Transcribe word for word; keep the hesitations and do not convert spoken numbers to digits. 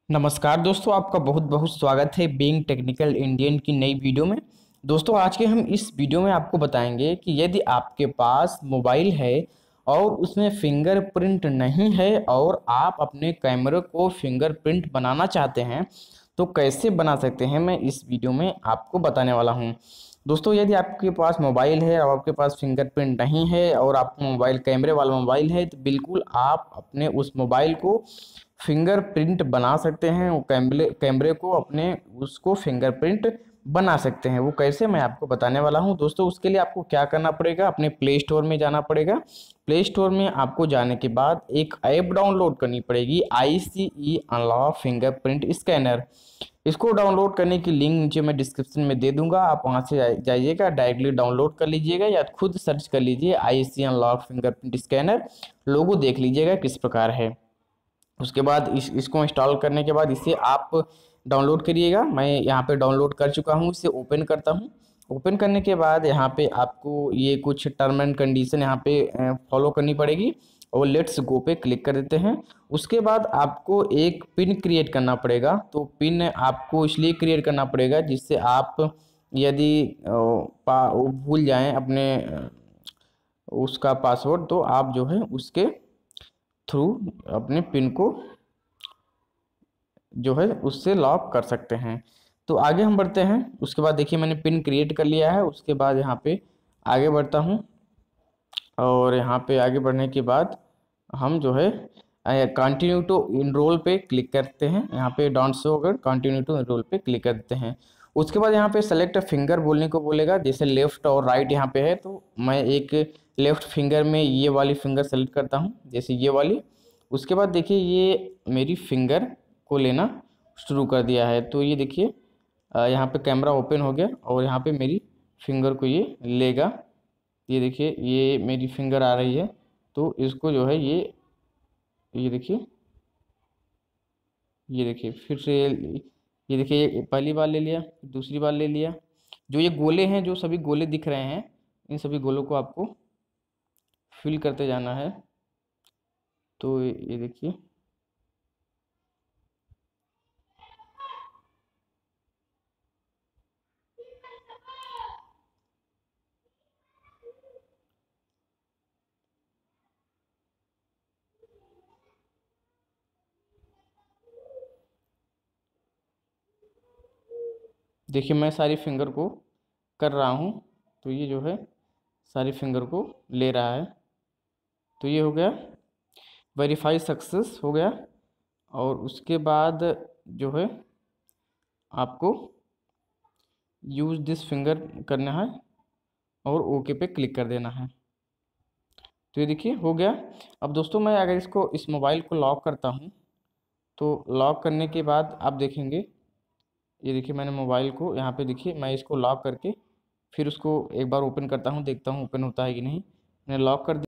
नमस्कार दोस्तों, आपका बहुत बहुत स्वागत है बीइंग टेक्निकल इंडियन की नई वीडियो में। दोस्तों, आज के हम इस वीडियो में आपको बताएंगे कि यदि आपके पास मोबाइल है और उसमें फिंगरप्रिंट नहीं है और आप अपने कैमरे को फिंगरप्रिंट बनाना चाहते हैं तो कैसे बना सकते हैं, मैं इस वीडियो में आपको बताने वाला हूं। दोस्तों, यदि आपके पास मोबाइल है और आपके पास फिंगरप्रिंट नहीं है और आपका मोबाइल कैमरे वाला मोबाइल है तो बिल्कुल आप अपने उस मोबाइल को फिंगरप्रिंट बना सकते हैं। वो कैमरे कैमरे को अपने उसको फिंगरप्रिंट बना सकते हैं। वो कैसे, मैं आपको बताने वाला हूं। दोस्तों, उसके लिए आपको क्या करना पड़ेगा, अपने प्ले स्टोर में जाना पड़ेगा। प्ले स्टोर में आपको जाने के बाद एक ऐप डाउनलोड करनी पड़ेगी, I C E unlock fingerprint scanner. इसको डाउनलोड करने की लिंक नीचे मैं डिस्क्रिप्शन में दे दूंगा, आप वहां से जा- जाइएगा, डायरेक्टली डाउनलोड कर लीजिएगा या खुद सर्च कर लीजिए I C unlock fingerprint scanner. Logo देख लीजिएगा किस प्रकार है। उसके बाद इस इसको इंस्टॉल करने के बाद इसे आप डाउनलोड करिएगा। मैं यहाँ पे डाउनलोड कर चुका हूँ, इसे ओपन करता हूँ। ओपन करने के बाद यहाँ पे आपको ये कुछ टर्म एंड कंडीशन यहाँ पे फॉलो करनी पड़ेगी और लेट्स गो पे क्लिक कर देते हैं। उसके बाद आपको एक पिन क्रिएट करना पड़ेगा। तो पिन आपको इसलिए क्रिएट करना पड़ेगा जिससे आप यदि अ, पा भूल जाएं अपने अ, उसका पासवर्ड, तो आप जो है उसके थ्रू अपने पिन को जो है उससे लॉक कर सकते हैं। तो आगे हम बढ़ते हैं। उसके बाद देखिए, मैंने पिन क्रिएट कर लिया है। उसके बाद यहाँ पे आगे बढ़ता हूँ और यहाँ पे आगे बढ़ने के बाद हम जो है कंटिन्यू टू इनरोल पे क्लिक करते हैं। यहाँ पे डोंट शो अगर कंटिन्यू टू इनरोल पे क्लिक करते हैं। उसके बाद यहाँ पे सेलेक्ट फिंगर बोलने को बोलेगा, जैसे लेफ्ट और राइट यहाँ पे है, तो मैं एक लेफ्ट फिंगर में ये वाली फिंगर सेलेक्ट करता हूँ, जैसे ये वाली। उसके बाद देखिए, ये मेरी फिंगर को लेना शुरू कर दिया है। तो ये देखिए, अ, यहाँ पे कैमरा ओपन हो गया और यहाँ पे मेरी फिंगर को ये लेगा। ये देखिए, ये मेरी फिंगर आ रही है। तो इसको जो है ये ये देखिए, ये देखिए फिर से ये देखिए, ये पहली बार ले लिया, फिर दूसरी बार ले लिया। जो ये गोले हैं, जो सभी गोले दिख रहे हैं, इन सभी गोलों को आपको फिल करते जाना है। तो ये देखिए, देखिए मैं सारी फिंगर को कर रहा हूँ। तो ये जो है सारी फिंगर को ले रहा है। तो ये हो गया, वेरीफाई सक्सेस हो गया। और उसके बाद जो है आपको यूज दिस फिंगर करना है और ओके पे क्लिक कर देना है। तो ये देखिए हो गया। अब दोस्तों, मैं अगर इसको इस मोबाइल को लॉक करता हूँ तो लॉक करने के बाद आप देखेंगे, ये देखिए मैंने मोबाइल को यहाँ पे, देखिए मैं इसको लॉक करके फिर उसको एक बार ओपन करता हूँ, देखता हूँ ओपन होता है कि नहीं। मैंने लॉक कर